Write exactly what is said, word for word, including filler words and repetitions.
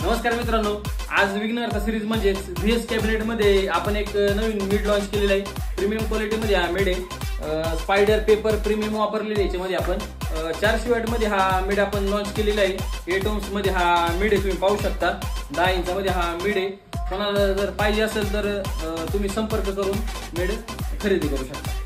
नमस्कार मित्रांनो, आज विग्नर सिरीज म्हणजे व्हीएस कॅबिनेट मध्ये आपण एक नवीन मिड लॉन्च केलेला आहे। प्रीमियम क्वालिटी मध्ये हा मिड आहे। स्पायडर पेपर प्रीमियम वापरलेले याच्यामध्ये आपण चारशे वॅट मध्ये हा मिड आपण लॉन्च केलेला आहे। एट ओम्स मध्ये हा मिड आहे, तुम्ही पाहू शकता। दहा इंचामध्ये हा मिड आहे। कोणाला जर पाहिजे असेल तर तुम्ही संपर्क करून मिड खरेदी करू शकता।